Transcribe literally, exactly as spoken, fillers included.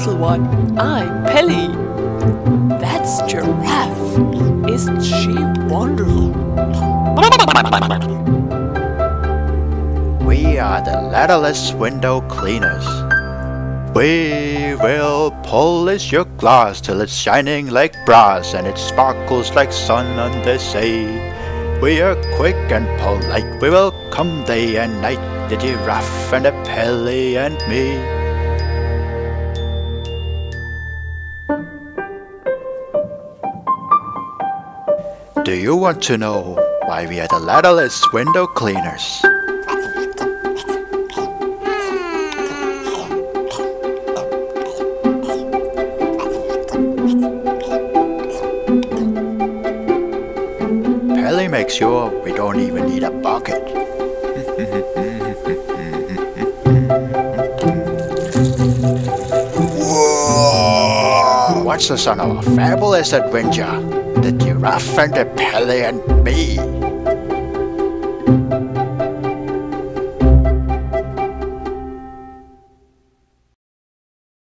little one. I'm Pelly. That's Giraffe. Isn't she wonderful? We are the Leatherless Window Cleaners. We will polish your glass till it's shining like brass and it sparkles like sun on the sea. We are quick and polite, we will come day and night, the Giraffe and the Pelly and me. Do you want to know why we are the Leatherless Window Cleaners? Pelly makes sure we don't even need a bucket. Whoa! What's the son of a fabulous adventure? The Giraffe and the Pelly and me.